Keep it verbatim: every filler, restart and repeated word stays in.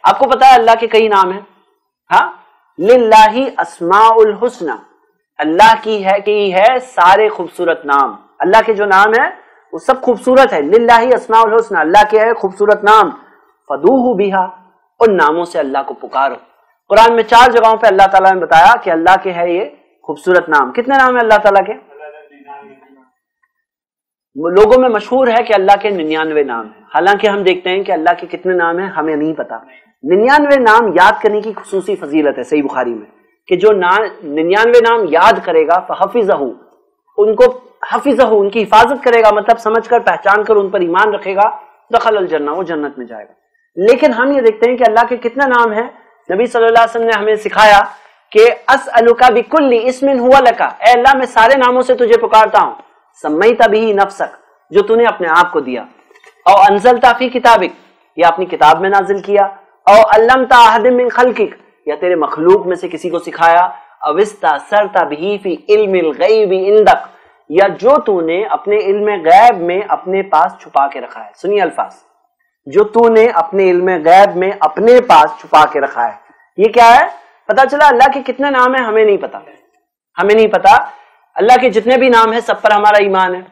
آپ کو پتا ہے اللہ کے کئی نام ہیں؟ ہاں، للہ اسماء الحسنى، اللہ کی ہے کہ ہے سارے خوبصورت نام. اللہ کے جو نام ہیں وہ سب خوبصورت ہے. للہ اسماء الحسنى، اللہ کے ہے خوبصورت نام. فدوہ بہا، ان ناموں سے اللہ کو پکارو. قرآن میں چار جگہوں پہ اللہ تعالیٰ نے بتایا کہ اللہ کے ہے یہ خوبصورت نام. کتنے نام ہیں اللہ تعالیٰ کے؟ لوگوں میں مشہور ہے کہ اللہ کے ننانوے نام ہیں، حالانکہ ہم دیکھتے ہیں کہ اللہ کے کتنے نام ہیں ہمیں نہیں پتا. ننانوے نام یاد کرنے کی خصوصی فضیلت ہے صحیح بخاری میں، کہ جو ننانوے نام یاد کرے گا فحفظہ، ان کو حفظہ، ان کی حفاظت کرے گا، مطلب سمجھ کر پہچان کر ان پر ایمان رکھے گا، دخل الجنہ، وہ جنت میں جائے گا. لیکن ہم یہ دیکھتے ہیں کہ اللہ کے کتنے نام ہیں. نبی صلی اللہ علیہ وسلم نے ہمیں سکھایا کہ اسألک بکل اسم ہوا لک، اے اللہ میں سارے ناموں سے تجھے پکارتا ہوں. سمیت بہ نفسک، جو تو نے اپنے آپ کو دیا. او انزلت فی کتابک، یا اپنی کتاب میں نازل کیا. او علمت احد من خلقک، یا تیرے مخلوق میں سے کسی کو سکھایا. او استأثرت بہ فی علم الغیب عندک، یا جو تو نے اپنے علم غیب میں اپنے پاس چھپا کے رکھا ہے. سنیے الفاظ، جو تو نے اپنے علم غیب میں اپنے پاس چھپا کے رکھا ہے. یہ کیا ہے؟ پتا چلا اللہ کے کتنے نام ہیں ہمیں نہیں پتا، ہمیں نہیں پتا. اللہ کے جتنے بھی نام ہیں سب پر ہمارا ایمان ہے.